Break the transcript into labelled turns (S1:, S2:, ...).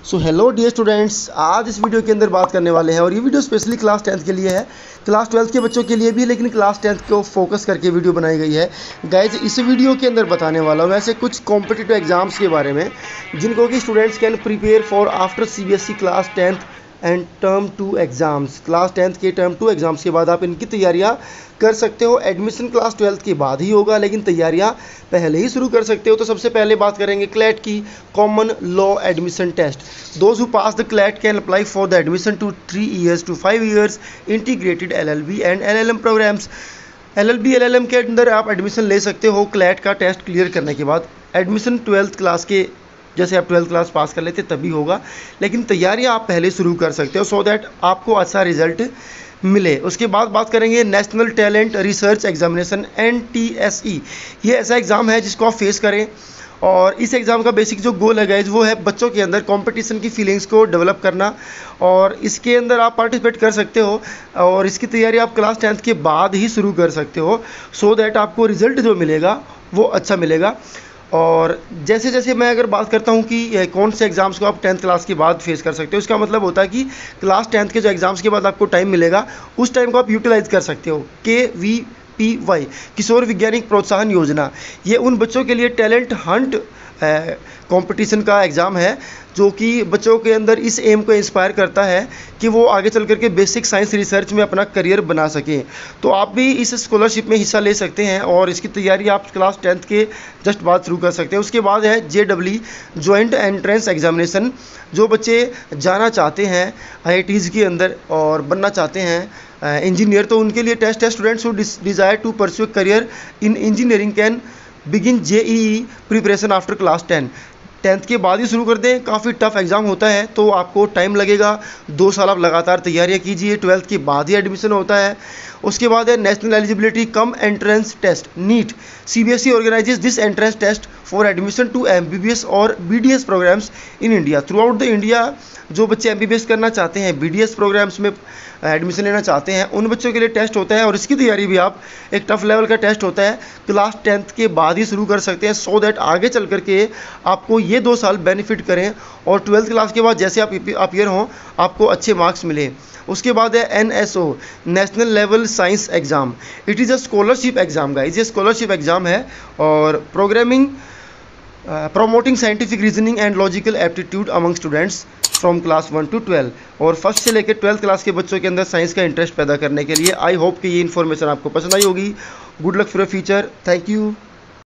S1: So hello dear students, आज इस video के अंदर बात करने वाले हैं और ये वीडियो स्पेशली क्लास 10th के लिए है, क्लास 12th के बच्चों के लिए भी, लेकिन क्लास 10th को फोकस करके वीडियो बनाई गई है। गाइज, इस वीडियो के अंदर बताने वाला हूँ ऐसे कुछ कॉम्पिटिटिव एग्जाम्स के बारे में जिनको कि students can prepare for after CBSE class 10th end term 2 exams. Class 10th के टर्म 2 एग्ज़ाम्स के बाद आप इनकी तैयारियां कर सकते हो। एडमिशन क्लास 12th के बाद ही होगा, लेकिन तैयारियां पहले ही शुरू कर सकते हो। तो सबसे पहले बात करेंगे क्लैट की, common law admission test. Those who pass the CLAT can apply for the admission to 3 years to 5 years integrated LLB and LLM programmes. LLB LLM के अंदर आप एडमिशन ले सकते हो क्लैट का टेस्ट क्लियर करने के बाद। एडमिशन 12th क्लास के जैसे आप 12th क्लास पास कर लेते तभी होगा, लेकिन तैयारियां आप पहले शुरू कर सकते हो सो दैट आपको अच्छा रिजल्ट मिले। उसके बाद बात करेंगे national talent research examination NTSE। ये ऐसा एग्ज़ाम है जिसको आप फेस करें, और इस एग्ज़ाम का बेसिक जो गोल है गाइज वो है बच्चों के अंदर कंपटीशन की फीलिंग्स को डेवलप करना, और इसके अंदर आप पार्टिसिपेट कर सकते हो और इसकी तैयारी आप क्लास 10th के बाद ही शुरू कर सकते हो सो दैट आपको रिज़ल्ट जो मिलेगा वो अच्छा मिलेगा। और जैसे जैसे मैं अगर बात करता हूँ कि कौन से एग्ज़ाम्स को आप 10th क्लास के बाद फेस कर सकते हो, इसका मतलब होता है कि क्लास 10th के जो एग्ज़ाम्स के बाद आपको टाइम मिलेगा उस टाइम को आप यूटिलाइज़ कर सकते हो। KVPY किशोर वैज्ञानिक प्रोत्साहन योजना, ये उन बच्चों के लिए टैलेंट हंट कंपटीशन का एग्ज़ाम है जो कि बच्चों के अंदर इस एम को इंस्पायर करता है कि वो आगे चल करके बेसिक साइंस रिसर्च में अपना करियर बना सकें। तो आप भी इस स्कॉलरशिप में हिस्सा ले सकते हैं और इसकी तैयारी आप क्लास 10th के जस्ट बाद शुरू कर सकते हैं। उसके बाद है JEE जॉइंट एंट्रेंस एग्जामिनेशन। जो बच्चे जाना चाहते हैं IITs के अंदर और बनना चाहते हैं इंजीनियर, तो उनके लिए टेस्ट है। Students who desire to pursue career in engineering can begin JEE preparation after class 10th के बाद ही शुरू कर दें। काफ़ी टफ एग्ज़ाम होता है तो आपको टाइम लगेगा, 2 साल आप लगातार तैयारियां कीजिए। 12th के बाद ही एडमिशन होता है। उसके बाद है national eligibility cum entrance test NEET। CBSE organises this entrance test for admission to MBBS और BDS programmes in India. Throughout the India जो बच्चे MBBS करना चाहते हैं, BDS प्रोग्राम्स में एडमिशन लेना चाहते हैं, उन बच्चों के लिए टेस्ट होता है और इसकी तैयारी भी आप एक टफ लेवल का टेस्ट होता है क्लास 10th के बाद ही शुरू कर सकते हैं सो दैट आगे चल करके आपको ये 2 साल बेनिफिट करें और 12th क्लास के बाद जैसे आप अपीयर हों आपको अच्छे मार्क्स मिले। उसके बाद है NSO national level science exam. It is a scholarship exam guys, ये स्कॉलरशिप एग्ज़ाम है और programming promoting scientific reasoning and logical aptitude among students from class 1 to 12, और फर्स्ट से लेकर 12th क्लास के बच्चों के अंदर साइंस का इंटरेस्ट पैदा करने के लिए। आई होप कि ये इन्फॉर्मेशन आपको पसंद आई होगी। Good luck for future. Thank you.